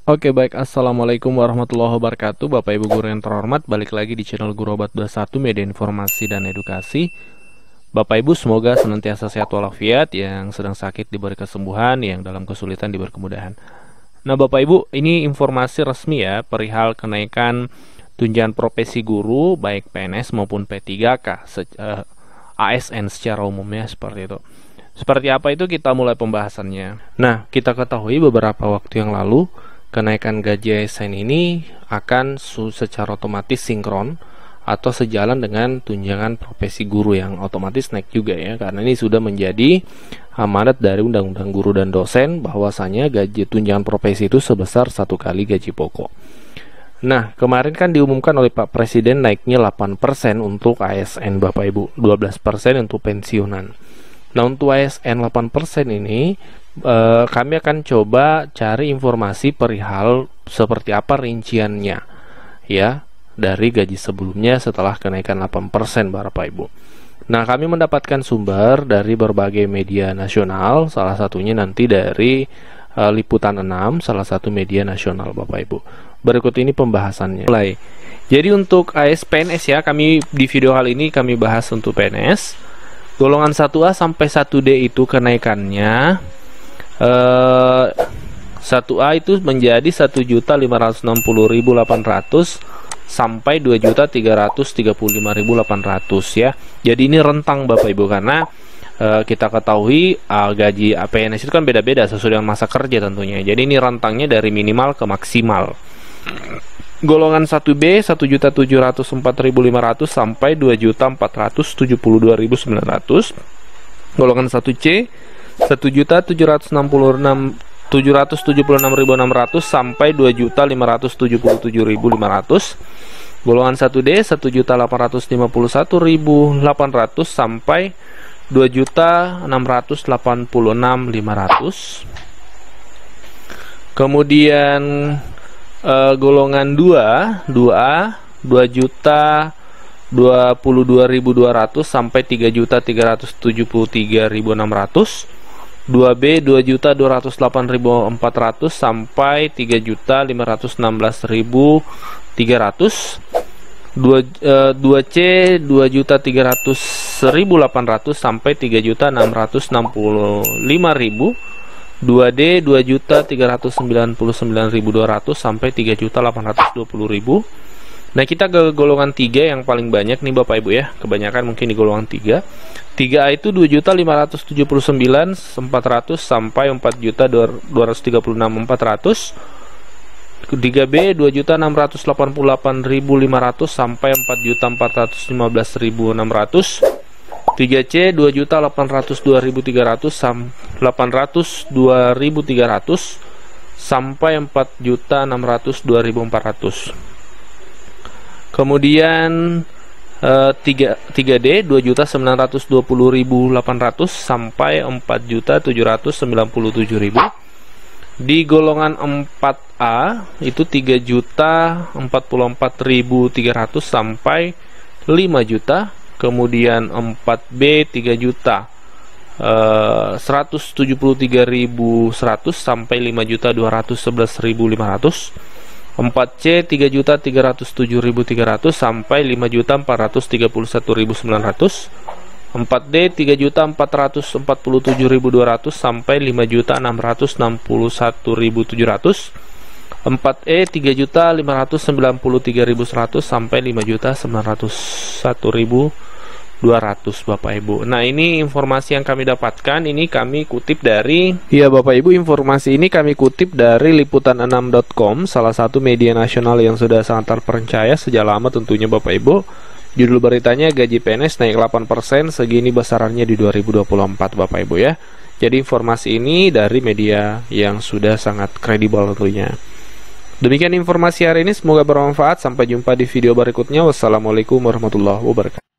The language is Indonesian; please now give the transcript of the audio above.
Oke baik, Assalamualaikum warahmatullahi wabarakatuh. Bapak Ibu guru yang terhormat, balik lagi di channel Guru Obat 21 Media Informasi dan Edukasi. Bapak Ibu semoga senantiasa sehat walafiat, yang sedang sakit diberi kesembuhan, yang dalam kesulitan diberi kemudahan. Nah Bapak Ibu, ini informasi resmi ya perihal kenaikan tunjangan profesi guru baik PNS maupun P3K ASN secara umumnya seperti itu. Seperti apa itu kita mulai pembahasannya. Nah, kita ketahui beberapa waktu yang lalu kenaikan gaji ASN ini akan secara otomatis sinkron atau sejalan dengan tunjangan profesi guru yang otomatis naik juga ya, karena ini sudah menjadi amanat dari Undang-Undang Guru dan Dosen bahwasanya gaji tunjangan profesi itu sebesar 1 kali gaji pokok. Nah, kemarin kan diumumkan oleh Pak Presiden naiknya 8% untuk ASN Bapak Ibu, 12% untuk pensiunan. Nah, untuk ASN 8% ini kami akan coba cari informasi perihal seperti apa rinciannya ya dari gaji sebelumnya setelah kenaikan 8% Bapak Ibu. Nah, kami mendapatkan sumber dari berbagai media nasional, salah satunya nanti dari Liputan 6, salah satu media nasional Bapak Ibu. Berikut ini pembahasannya. Mulai. Jadi untuk PNS ya, kami di video kali ini kami bahas untuk PNS. Golongan 1A sampai 1D itu kenaikannya 1A itu menjadi 1.560.800 sampai 2.335.800 ya. Jadi ini rentang Bapak Ibu, karena kita ketahui gaji PNS itu kan beda-beda sesuai dengan masa kerja tentunya. Jadi ini rentangnya dari minimal ke maksimal. Golongan 1B 1.704.500 sampai 2.472.900. Golongan 1C 1.776.600 sampai 2.577.500. Golongan 1D 1.851.800 sampai 2.686.500. Kemudian golongan 2A 2.022.200 sampai 3.373.600. 2B 2.208.400 sampai 3.516.300. 2C 2.300.800 sampai 3.665.000. 2D 2.399.200 sampai 3.820.000. Nah, kita ke golongan 3 yang paling banyak nih Bapak Ibu ya. Kebanyakan mungkin di golongan 3. 3A itu 2.579.400 sampai 4.236.400. 3B 2.688.500 sampai 4.415.600. 3C 2.802.300 sampai 4.602.400. Kemudian 3D 2.920.800 sampai 4.797.000. Di golongan 4A itu 3.044.300 sampai 5 juta. Kemudian 4B 3.173.100 sampai 5.211.500. 4C 3.307.300 sampai 5.431.900. 4D 3.447.200 sampai 5.661.700. 4E 3.593.100 sampai 5.901.200 Bapak Ibu. Nah, ini informasi yang kami dapatkan. Ini kami kutip dari Bapak Ibu, informasi ini kami kutip dari liputan6.com, salah satu media nasional yang sudah sangat terpercaya sejak lama tentunya Bapak Ibu. Judul beritanya gaji PNS naik 8%, segini besarannya di 2024 Bapak Ibu ya. Jadi informasi ini dari media yang sudah sangat kredibel tentunya. Demikian informasi hari ini, semoga bermanfaat. Sampai jumpa di video berikutnya. Wassalamualaikum warahmatullahi wabarakatuh.